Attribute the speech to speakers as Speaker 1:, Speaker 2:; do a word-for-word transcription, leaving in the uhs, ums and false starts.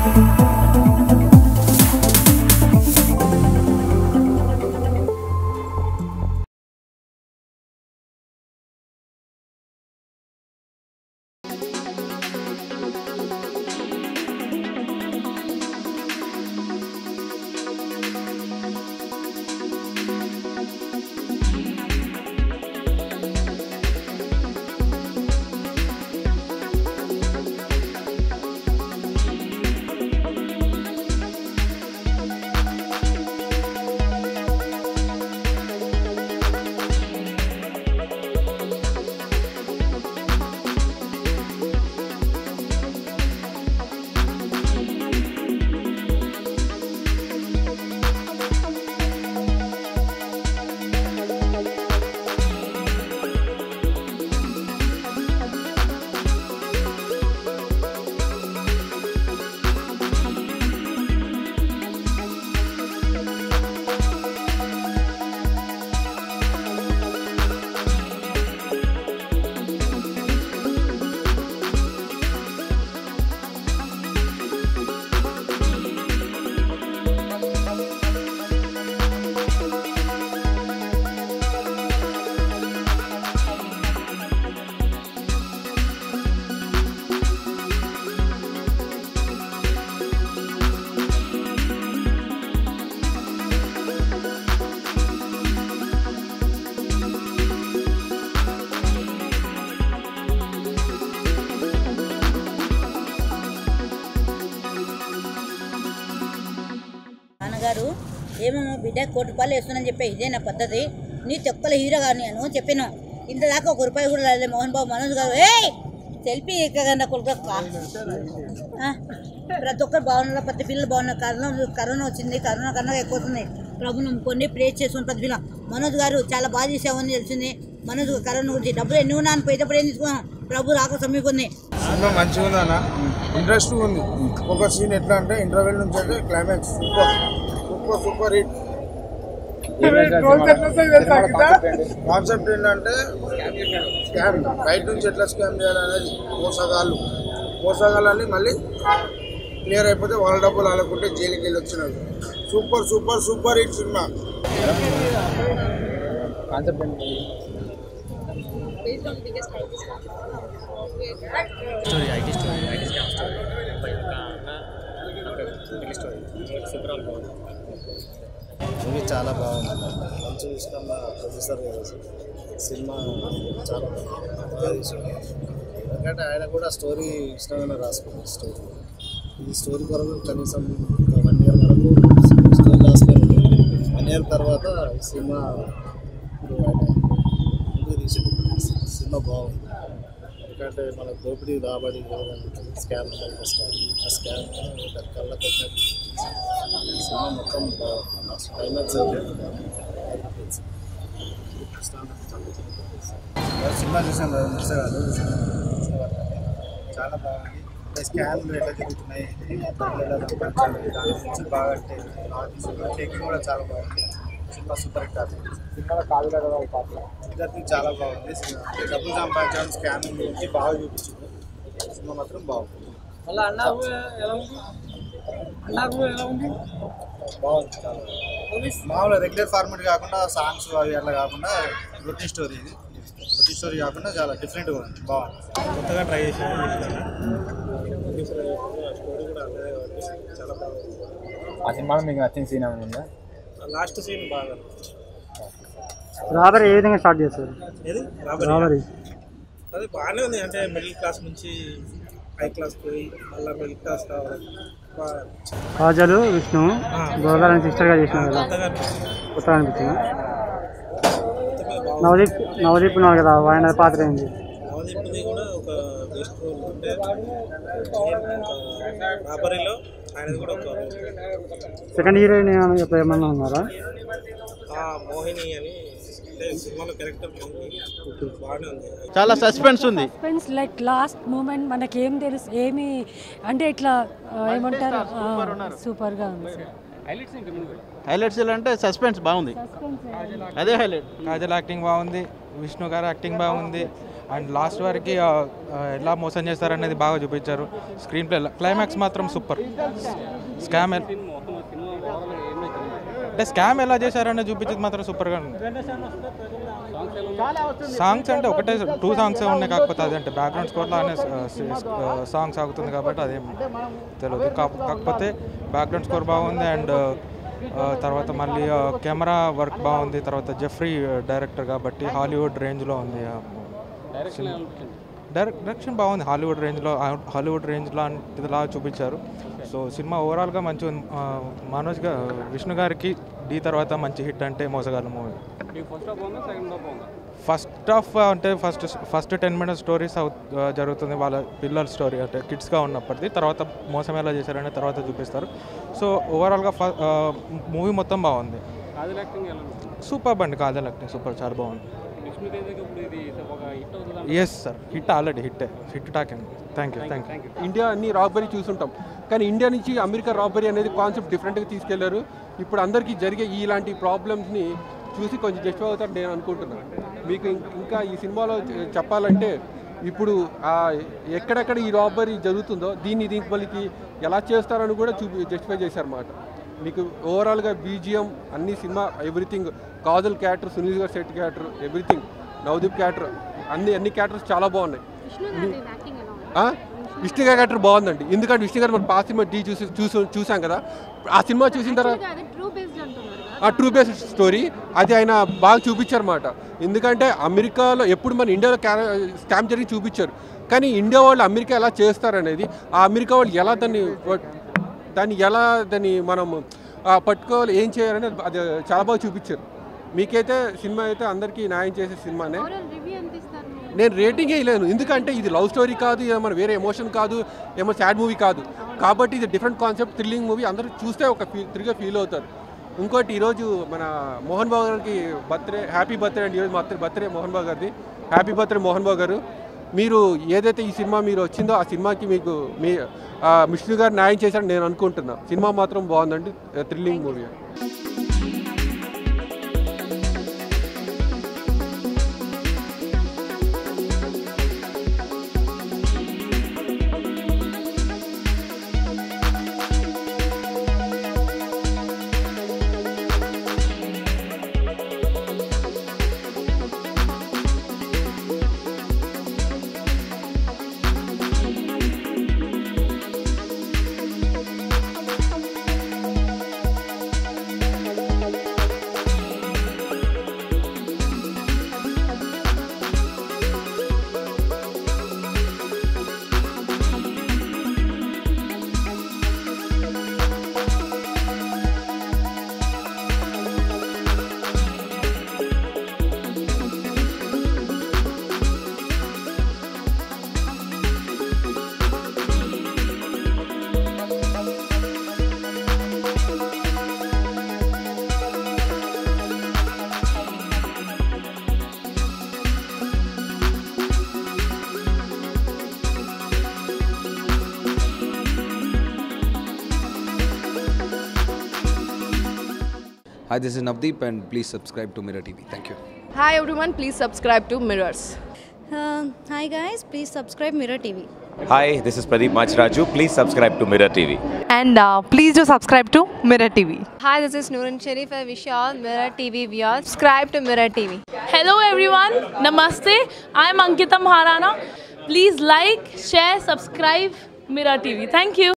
Speaker 1: గారు ఏమో బిడ్డ కోటి రూపాయలు వేస్తున్నానని చెప్పి ఇదేనా పద్ధతి? నీ చెక్కల హీరో కానీ అని చెప్పాను. ఇంతదాకా ఒక రూపాయి కూడా రాలేదు. మోహన్ బాబు మనోజ్ గారు ఏ సెల్ఫీ ఎక్కగన్న కొడుకు ప్రతి ఒక్కరు బాగున్నారు, ప్రతి పిల్లలు బాగున్నారు. కరోనా కరోనా వచ్చింది, కరోనా కన్నా ఎక్కువ వస్తుంది. ప్రభు నమ్ముకొని ప్రేర్ చేసుకుని ప్రతి పిల్ల మనోజ్ గారు చాలా బాగా చేసామని తెలిసింది. మనోజ్ కరోనా గురించి డబ్బులు ఎన్ని ఉన్నాను పోయేటప్పుడు ఏం తీసుకున్నాం. ప్రభు రాక సమీపంది
Speaker 2: సినిమా మంచిగా ఉందన్న, ఇంట్రెస్ట్ ఉంది. ఒక సీన్ ఎట్లా అంటే ఇంటర్వెల్ నుంచి అయితే climax super super super hit. Concept ఏంటంటే స్కామ్, బయట నుంచి ఎట్లా స్కామ్ చేయాలనేది. మోసగాళ్ళు మోసగాళ్ళని మళ్ళీ క్లియర్ అయిపోతే వాళ్ళ డబ్బులు ఆలకుంటే జైలుకి వెళ్ళి వచ్చినారు. సూపర్ సూపర్ సూపర్ హిట్ సినిమా.
Speaker 3: Story IT story IT scam story story super బాగుంది.
Speaker 4: మూవీ చాలా బాగుంది. మంచి ఇష్టం ప్రొడ్యూసర్ గారు సినిమా చాలా బాగుంది. ఎందుకంటే ఆయన కూడా స్టోరీ ఇష్టమైన రాసుకున్నారు. స్టోరీ ఈ స్టోరీ వరకు కనీసం వన్ ఇయర్ వరకు స్టోరీ రాసుకొని వన్ ఇయర్ తర్వాత ఈ సినిమా ఇప్పుడు ఆయన ముందుకు తీసింది. సినిమా బాగుంది. ఎందుకంటే మన దోపిడీ రాబడి స్కామ్ స్కామ్ ఆ స్కామ్ కళ్ళ పెట్టినట్టు సినిమా మొత్తం బాగుంది. క్లైమాక్స్ అయితే సినిమా చూసాను కాదు చాలా బాగుంది. స్కామ్లు ఎట్లా జరుగుతున్నాయి ఎలా సంపాదించాలి దాని గురించి బాగా టేకింగ్ కూడా చాలా బాగుంది. సినిమా సూపర్ హిట్ అవుతుంది. సినిమాలో కాదు ఇద్దరికి చాలా బాగుంది. డబ్బులు సంపాదించడం స్కామ్ గురించి బాగా చూపించింది. సినిమా మాత్రం బాగుంది.
Speaker 3: మళ్ళీ అన్నాకు ఎలా ఉంది అన్నాకు ఎలా ఉంది
Speaker 4: బాగుంది. చాలా మామూలుగా రెగ్యులర్ ఫార్మాట్ కాకుండా సాంగ్స్ అవి అట్లా కాకుండా రొటీన్ స్టోరీ ఇది రొటీన్ స్టోరీ కాకుండా చాలా డిఫరెంట్గా ఉంది. బాగుంది. కొత్తగా ట్రై చేసాను. స్టోరీ కూడా అదే చాలా బాగుంది.
Speaker 5: ఆ సినిమాలో మీకు నచ్చిన సీన్ ఏమైనా ఉందా?
Speaker 4: లాస్ట్ సీన్ బాగా
Speaker 6: రాబరీ ఏ విధంగా స్టార్ట్ చేస్తారు?
Speaker 4: ఏది
Speaker 6: రాబరీ
Speaker 4: అది బాగానే ఉంది. అంటే మిడిల్ క్లాస్ నుంచి హై క్లాస్ పోయి మళ్ళీ మిడిల్ క్లాస్ రావాలి.
Speaker 6: కాజలు విష్ణు గోదావరి సిస్టర్గా చేసినారు కదా, కొత్తగా అనిపించింది. నవదీప్ నవదీప్ ఉన్నారు కదా, ఆయన పాత్ర ఏంది?
Speaker 4: నవదీప్ది కూడా ఒక బెస్ట్ రోల్. అంటే రాబరీలో ఆయనది కూడా ఒక
Speaker 6: సెకండ్ హీరోయిన్ ఇప్పుడు ఏమన్నా ఉన్నారా?
Speaker 4: మోహిని అని సినిమాలో క్యారెక్టర్ బాగానే ఉంది.
Speaker 7: చాలా సస్పెన్స్ ఉంది.
Speaker 8: సస్పెన్స్ లైక్ లాస్ట్ మూమెంట్ మనకి ఏం తెలుసు ఏమి అంటే ఇట్లా ఏమంటారు సూపర్గా ఉంది.
Speaker 7: హైలైట్స్ అంటే సస్పెన్స్ బాగుంది. అదే హైలైట్.
Speaker 5: కాజల్ యాక్టింగ్ బాగుంది, విష్ణు గారు యాక్టింగ్ బాగుంది,
Speaker 9: అండ్ లాస్ట్ వరకు ఎలా మోసం చేస్తారనేది బాగా చూపించారు. స్క్రీన్ ప్లే క్లైమాక్స్ మాత్రం సూపర్. స్కామ్ అంటే స్కామ్ ఎలా చేశారనేది చూపించేది మాత్రం సూపర్గా ఉంది. సాంగ్స్ అంటే ఒకటే టూ సాంగ్స్ ఉన్నాయి, కాకపోతే అదంటే బ్యాక్గ్రౌండ్ స్కోర్లో అనే సాంగ్ సాగుతుంది కాబట్టి అదేం తెలియదు. కాకపోతే బ్యాక్గ్రౌండ్ స్కోర్ బాగుంది అండ్ తర్వాత మళ్ళీ కెమెరా వర్క్ బాగుంది. తర్వాత జెఫ్రీ డైరెక్టర్ కాబట్టి హాలీవుడ్ రేంజ్లో ఉంది. డైరెక్షన్ బాగుంది, హాలీవుడ్ రేంజ్లో హాలీవుడ్ రేంజ్ లాంటిదిలా చూపించారు. సో సినిమా ఓవరాల్గా మంచి ఉంది. మనోజ్ గా విష్ణు గారికి డీ తర్వాత మంచి హిట్ అంటే మోసగాళ్ళ మూవీ. ఫస్ట్ హాఫ్ అంటే first first ten minutes stories జరుగుతుంది, వాళ్ళ పిల్లల స్టోరీ అంటే కిడ్స్గా ఉన్నప్పటిది. తర్వాత మోసం ఎలా చేశారనే తర్వాత చూపిస్తారు. సో ఓవరాల్గా మూవీ మొత్తం బాగుంది. సూపర్ అండి, కాజల్ యాక్టింగ్ సూపర్, చాలా బాగుంది. Yes sir, hit already hit hit talk అండి. Thank you thank you.
Speaker 10: India అన్ని రాబరీ చూసుంటాం, కానీ ఇండియా నుంచి అమెరికా రాబరీ అనేది కాన్సెప్ట్ డిఫరెంట్గా తీసుకెళ్లారు. ఇప్పుడు అందరికీ జరిగే ఇలాంటి ప్రాబ్లమ్స్ని చూసి కొంచెం జస్టిఫై అవుతారు నేను అనుకుంటున్నాను. మీకు ఇంకా ఈ సినిమాలో చెప్పాలంటే ఇప్పుడు ఎక్కడెక్కడ ఈ రాబరీ జరుగుతుందో దీన్ని దీనికి మళ్ళీ ఎలా చేస్తారని కూడా చూపి జస్టిఫై చేశారన్నమాట. మీకు ఓవరాల్గా బీజిఎం అన్ని సినిమా everything, Kajal character, Sunil garu set character, everything, Navdeep character, అన్ని అన్ని క్యారెక్టర్స్ చాలా బాగున్నాయి. విష్ణు గారి క్యారెక్టర్ బాగుందండి, ఎందుకంటే విష్ణు గారు మన పాత సినిమా డీ చూసి చూసి చూసాం కదా. ఆ సినిమా చూసిన తర్వాత ఆ ట్రూ బేస్డ్ స్టోరీ అది ఆయన బాగా చూపించారన్నమాట. ఎందుకంటే అమెరికాలో ఎప్పుడు మన ఇండియాలో స్కామ్ జరిగి చూపించారు, కానీ ఇండియా వాళ్ళు అమెరికా ఎలా చేస్తారనేది, ఆ అమెరికా వాళ్ళు ఎలా దాన్ని దాన్ని ఎలా దాన్ని మనం పట్టుకోవాలి, ఏం చేయాలని అది చాలా బాగా చూపించారు. మీకైతే సినిమా అయితే అందరికీ న్యాయం చేసే సినిమానే. నేను రేటింగ్ వేయలేను, ఎందుకంటే ఇది లవ్ స్టోరీ కాదు, ఏమైనా వేరే ఎమోషన్ కాదు, ఏమో సాడ్ మూవీ కాదు, కాబట్టి ఇది డిఫరెంట్ కాన్సెప్ట్, థ్రిల్లింగ్ మూవీ. అందరూ చూస్తే ఒక ఫీల్ తిరిగే ఫీల్ అవుతారు. ఇంకోటి ఈరోజు మన మోహన్ బాబు గారికి బర్త్డే, హ్యాపీ బర్త్డే అండి. ఈరోజు బర్త్డే బర్త్డే మోహన్ బాబు గారిది. హ్యాపీ బర్త్డే మోహన్ బాబు గారు. మీరు ఏదైతే ఈ సినిమా మీరు వచ్చిందో ఆ సినిమాకి మీకు మీ విష్ణు గారు న్యాయం చేశారని నేను అనుకుంటున్నా. సినిమా మాత్రం బాగుందండి, thrilling movie.
Speaker 11: Hi, this is Navdeep and please subscribe to Mirror T V. Thank you.
Speaker 12: Hi everyone, please subscribe to Mirrors.
Speaker 13: Uh, hi guys, please subscribe Mirror T V.
Speaker 14: Hi, this is Pradeep Machraju. Please subscribe to Mirror T V.
Speaker 15: And uh, please do subscribe to Mirror T V.
Speaker 16: Hi, this is Noorun Sharif. I wish you all Mirror T V viewers subscribe to Mirror T V.
Speaker 17: Hello everyone, Namaste. I am Ankita Maharana. Please like, share, subscribe Mirror T V. Thank you.